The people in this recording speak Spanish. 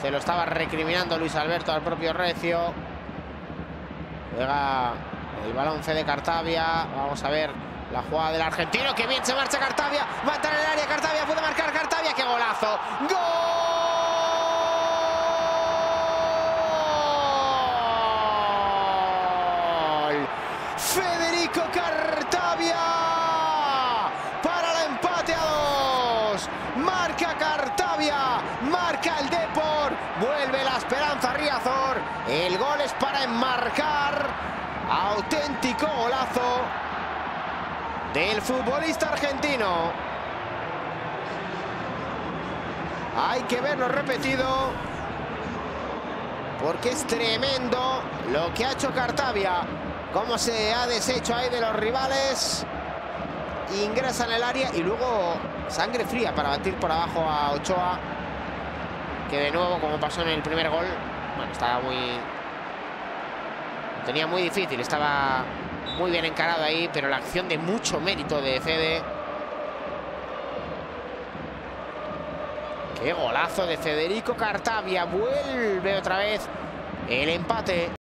Se lo estaba recriminando Luis Alberto al propio Recio. Juega el balón Fede Cartavia. Vamos a ver la jugada del argentino. ¡Qué bien se marcha Cartavia! Va a entrar en el área Cartavia. Puede marcar Cartavia. ¡Qué golazo! ¡Gol! Federico Cartavia para el empate a 2. Marca Cartavia, marca el Depor, vuelve la esperanza Riazor. El gol es para enmarcar. Auténtico golazo del futbolista argentino. Hay que verlo repetido porque es tremendo lo que ha hecho Cartavia. Cómo se ha deshecho ahí de los rivales. Ingresa en el área y luego sangre fría para batir por abajo a Ochoa. Que de nuevo, como pasó en el primer gol, bueno, estaba muy... Lo tenía muy difícil, estaba muy bien encarado ahí, pero la acción de mucho mérito de Fede. Qué golazo de Federico Cartavia. Vuelve otra vez el empate.